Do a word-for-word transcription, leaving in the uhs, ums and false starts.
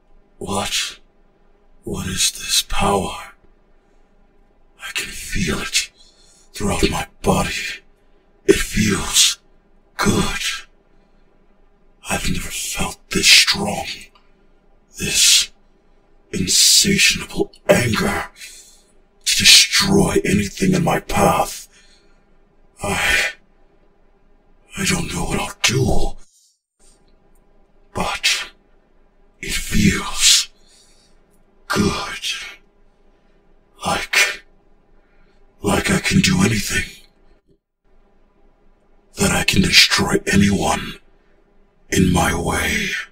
What? What is this power? I can feel it throughout my body. It feels good. I've never felt this strong. This insatiable anger to destroy anything in my path. I... I don't know what I'll do, but it feels good. Like... like I can do anything. That I can destroy anyone in my way.